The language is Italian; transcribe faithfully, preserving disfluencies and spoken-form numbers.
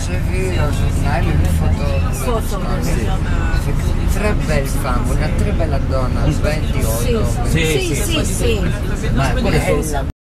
j'ai vu au giornale une photo, Foto, sì, tre belle femme, una tre bella donna, ventotto. sì, sì, sì, sì, Ma quelle sono,